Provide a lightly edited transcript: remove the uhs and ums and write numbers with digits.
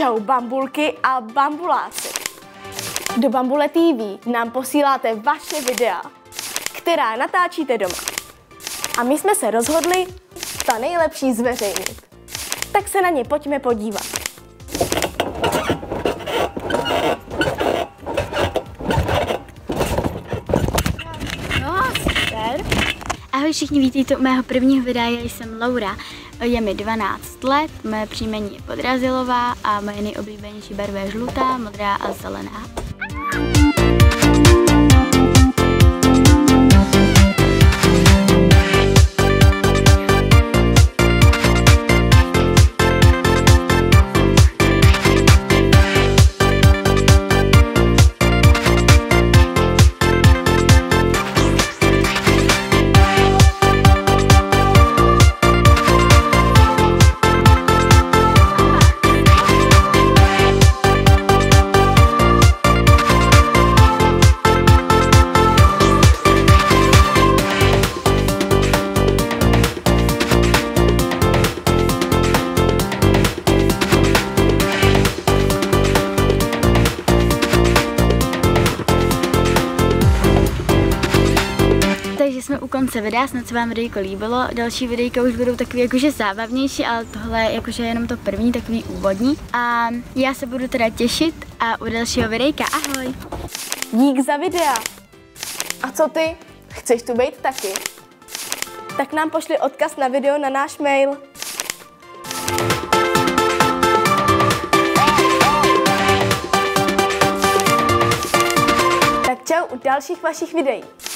Čau bambulky a bambuláci. Do Bambule TV nám posíláte vaše videa, která natáčíte doma. A my jsme se rozhodli ta nejlepší zveřejnit. Tak se na ně pojďme podívat. No, super. Ahoj všichni, vítejte u mého prvního videa, já jsem Laura. Je mi 12 let, moje příjmení je Podrazilová a moje nejoblíbenější barva je žlutá, modrá a zelená. Takže jsme u konce videa, snad se vám videjko líbilo. Další videjka už budou takový jakože zábavnější, ale tohle je jakože jenom to první, takový úvodní. A já se budu teda těšit a u dalšího videjka. Ahoj! Dík za videa. A co ty? Chceš tu být taky? Tak nám pošli odkaz na video na náš mail. Tak čau u dalších vašich videí.